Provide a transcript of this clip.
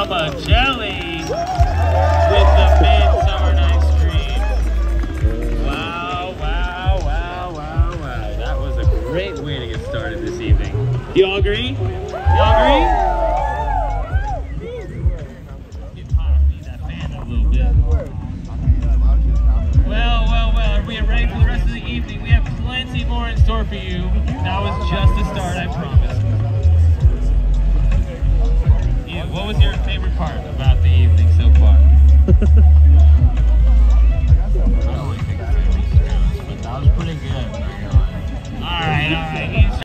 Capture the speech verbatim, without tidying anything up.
Mama Jelly with the Midsummer Night's Dream. Wow, wow, wow, wow, wow. That was a great way to get started this evening. You all agree? You all agree? Get hot, need that fan a little bit. Well, well, well, are we ready for the rest of the evening? We have plenty more in store for you. That was just the start, I promise. You, what was your favorite part about the evening so far? I don't really think it's favorite, but that was pretty good. All right, all right.